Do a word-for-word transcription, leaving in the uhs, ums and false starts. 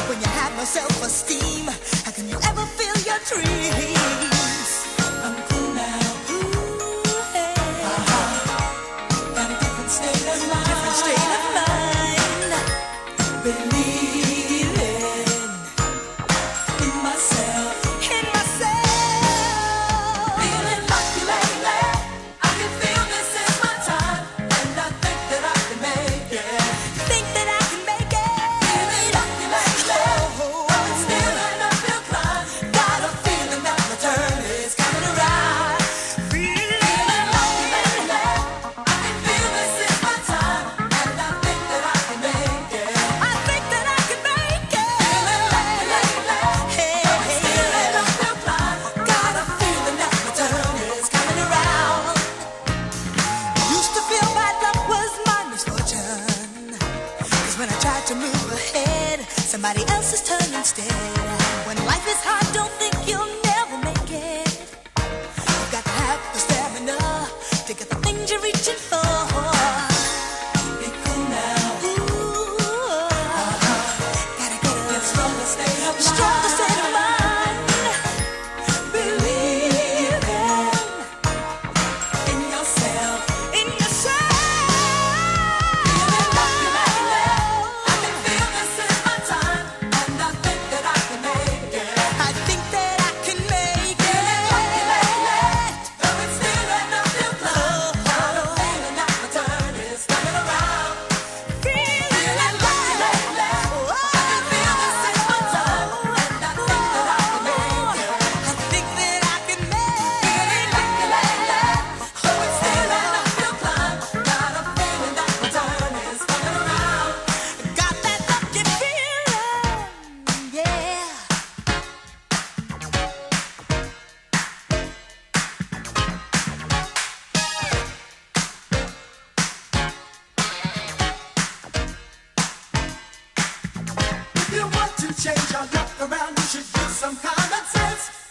When you have no self-esteem, how can you ever feel your dreams? I'm cool now. Ooh, hey. Uh-huh. Got a different state of mind. Different state of mind. Believing in myself. In myself. Feeling lucky lately. I can feel this is my time, and I think that I can make it. Think that I can make it. Feeling lucky lately. Oh, but still an uphill climb. Got a feeling that my turn is coming around. Feeling lucky lately. I can feel this is my time, and I think that I can make it. I think that I can make it. Feeling lucky lately. Hey, but still an uphill climb. Got a feeling that my turn is coming around. Used to feel bad luck was my misfortune, 'cause when I tried to move ahead, somebody else's turn instead. When life is hard, don't think you'll never make it. You've got to have the stamina to get the things you're reaching for. Be cool now. Ooh, gotta get a stronger state of mind. Stronger state of mind. Believing in yourself. In yourself. Feeling lucky lately. I can feel this is my time, and I think that I can make it. I think that I can make it. Feeling lucky lately. Though it's still an uphill climb. Got a feeling that my turn is coming around. Feeling lucky lately. I can feel this is my time, and I think that I can make it. I think that I can make it. Feeling lucky lately. Though it's still an uphill climb. Got a feeling that my turn is coming around. Got that lucky feeling, yeah. If you want to change your luck around, you should use some common sense.